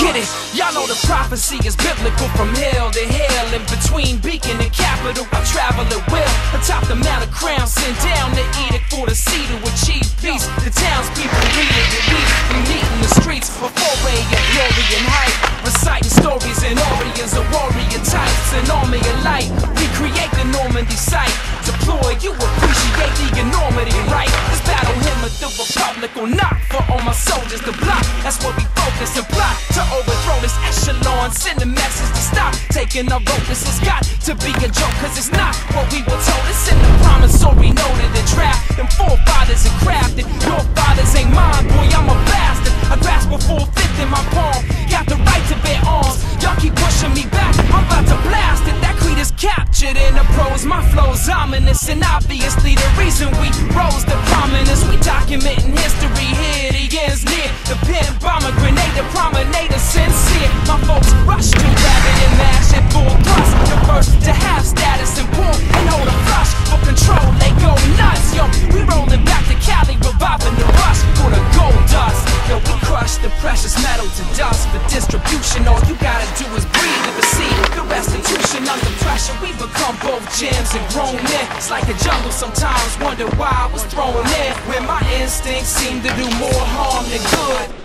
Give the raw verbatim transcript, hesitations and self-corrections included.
Get it? Y'all know the prophecy is biblical from hell to hell. In between Beacon and Capital, I travel at will. Atop the Mount of Crown, send down the edict for the sea to achieve peace. The townspeople read it with weep. We meet in the streets before way of glory and height, reciting stories and Orions of warrior types. An army of light, recreate the Normandy sight. Deploy, you appreciate the enormity, right? This battle hymn of the Republic or not, for all my soldiers to block. That's what we focus and plot to overthrow this echelon. Send a message to stop taking our vote. This has got to be a joke, cause it's not what we were told. It's in the promissory noted and draft. And forefathers and crafted. Your fathers ain't mine, boy, I'm a bastard. I grasp a full fifth in my palm. Got the right to bear arms. Y'all keep pushing me back, I'm about to blast it. That creed is captured in the prose. My flow's ominous and obviously the reason we rose to prominence. We documenting history, here the ends near. The pen, bomber, grenade, the promenader, sincere. My folks rush to rabbit and mash it full thrust. The first to have status and pull and hold a flush. For control, they go nuts, yo. We rolling back to Cali, reviving the rush for the gold dust. Yo, we crush the precious metal to dust. For distribution, all you gotta do is breathe and receive the restitution. Under pressure, we become both gems and grown men. It's like the jungle sometimes, wonder why I was thrown in, where my instincts seem to do more harm than good.